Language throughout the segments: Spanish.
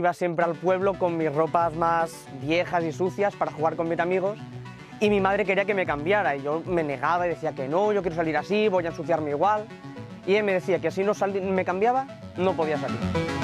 iba siempre al pueblo con mis ropas más viejas y sucias para jugar con mis amigos, y mi madre quería que me cambiara y yo me negaba y decía que no, yo quiero salir así, voy a ensuciarme igual, y ella me decía que si no me cambiaba, no podía salir.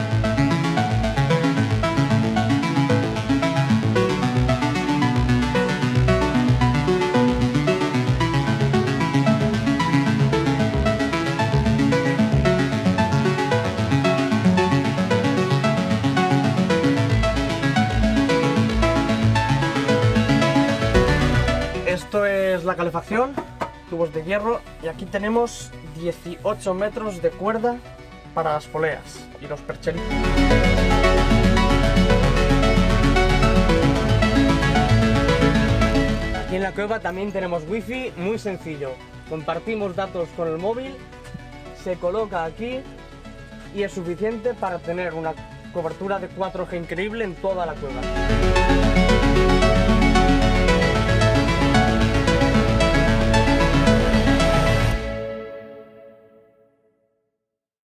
Esto es la calefacción, tubos de hierro, y aquí tenemos 18 metros de cuerda para las poleas y los percheritos. Aquí en la cueva también tenemos wifi, muy sencillo. Compartimos datos con el móvil, se coloca aquí y es suficiente para tener una cobertura de 4G increíble en toda la cueva.